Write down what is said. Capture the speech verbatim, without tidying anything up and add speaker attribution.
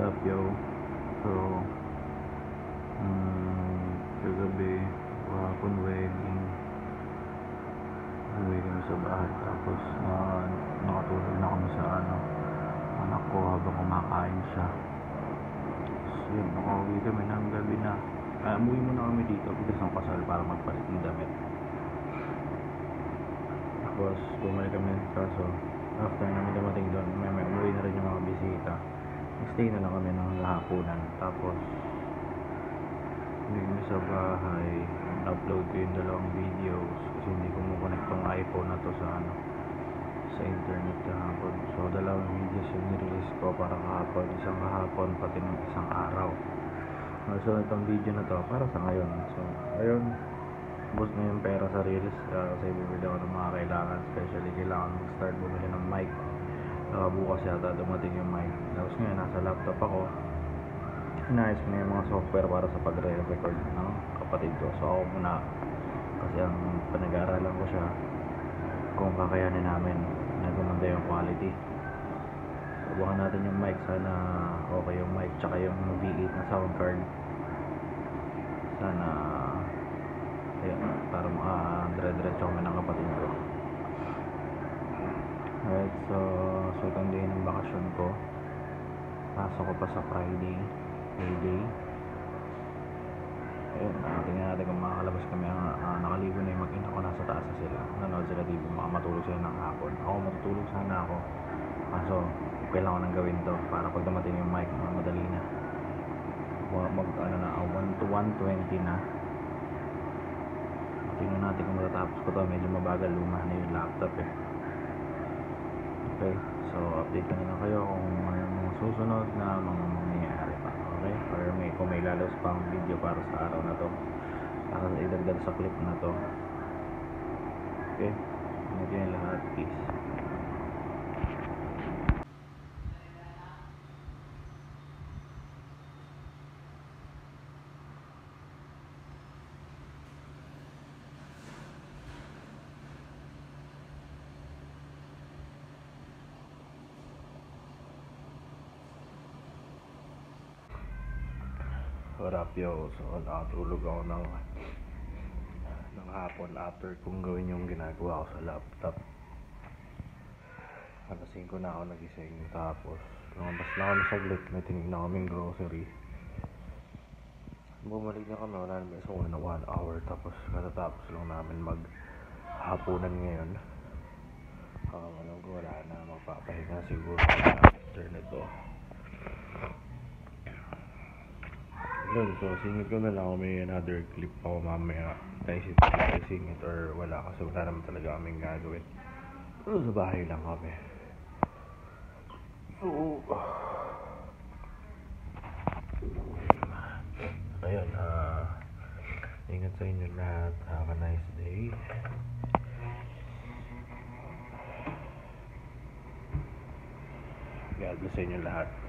Speaker 1: up yo? So, um, kagabi, kahapon wedding, uwi kami sa bahay. Tapos, uh, nakatulog na kami sa ano, anak ko habang kumakain siya. So, yun, nakauwi kami ng gabi na. Uh, umuwi muna kami dito, bigas ng kasal para magpalit ng damit. Tapos, bumalik kami, kaso, after namin dumating doon, may, may umuwi na rin yung mga bisita. Nag-stay na lang kami ng hapunan. Tapos, hindi kami sa bahay. Upload ko yung dalawang videos kasi hindi ko mo-connect tong iPhone na to sa ano, sa internet kahapon. So, dalawang videos yung nirelease ko para kahapon. Isang kahapon, pati ng isang araw. So, itong video na to para sa ngayon. So, ayun. Bus na yung pera sa reels. Uh, kasi bibili ako ng mga kailangan. Especially, kailangan mag-start bumili ng mic. Uh, bukas yata dumating yung mic. Tapos ngayon, nasa laptop ako. Inayos ko na yung mga software para sa pagre-record ng kapatid ko. So, ako muna. Kasi ang pinag-aaralan ko siya kung kakayanin namin na gumanda yung quality. Subukan natin yung mic. Sana okay yung mic. Tsaka yung V eight na sound card. Sana ayun, para maka-dire-diretso kami ng kapatid ko. Alright, so second day ng bakasyon ko. Pasok ko pa sa Friday, Friday. Ayun, uh, tingnan natin kung makakalabas kami. Uh, nakaligo na yung mag-ina ko, nasa taas na sila. Nanood sila T V, baka matulog sila ng hapon. Ako matutulog sana ako. Kaso, kailangan ko nang gawin to para pag dumating yung mic, uh, madali na. Mag, ano na, uh, one to one twenty na. Tingnan natin kung matatapos ko to. Medyo mabagal, luma na yung laptop eh. Okay, so update ko na lang kayo kung ano yung mga susunod na mga mangyayari pa. Okay, or may, kung may lalos pang video para sa araw na to, para sa idagdag sa clip na to. Okay, ano yung lahat, peace. What up yo? So nakatulog ako ng ng hapon after kung gawin yung ginagawa ko sa laptop. Alas singko na ako nagising. Tapos lumabas na kami saglit. May tingin na kaming grocery. Bumalik na kami. Wala naman isa na one hour. Tapos katatapos lang namin mag hapunan ngayon. um, alam ko wala na, magpapahinga siguro after nito. Yun, so singit ko na lang kung may another clip ako mamaya. Naisip ko na singit or wala kasi wala naman talaga kaming gagawin. Pero sa bahay lang kami. So, ayun, uh, ingat sa inyo lahat. Have a nice day. God bless sa inyo lahat.